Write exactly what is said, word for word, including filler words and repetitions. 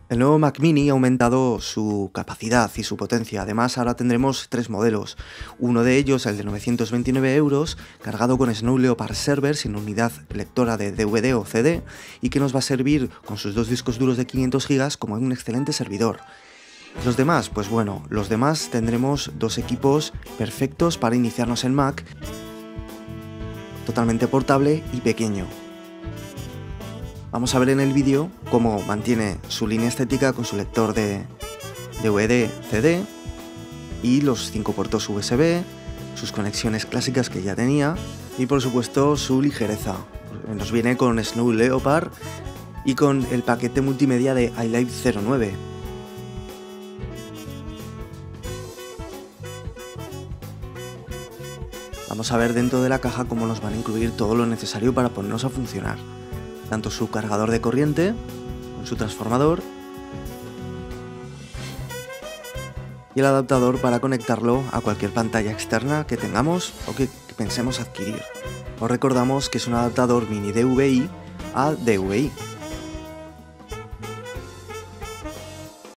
El nuevo Mac Mini ha aumentado su capacidad y su potencia. Además, ahora tendremos tres modelos. Uno de ellos, el de novecientos veintinueve euros, cargado con Snow Leopard Server sin unidad lectora de D V D o C D y que nos va a servir con sus dos discos duros de quinientos gigas como un excelente servidor. Los demás, pues bueno, los demás tendremos dos equipos perfectos para iniciarnos en Mac, totalmente portable y pequeño. Vamos a ver en el vídeo cómo mantiene su línea estética con su lector de D V D, C D y los cinco puertos U S B, sus conexiones clásicas que ya tenía y por supuesto su ligereza. Nos viene con Snow Leopard y con el paquete multimedia de iLive cero nueve. Vamos a ver dentro de la caja cómo nos van a incluir todo lo necesario para ponernos a funcionar. Tanto su cargador de corriente, con su transformador, y el adaptador para conectarlo a cualquier pantalla externa que tengamos o que pensemos adquirir. Os recordamos que es un adaptador mini D V I a D V I.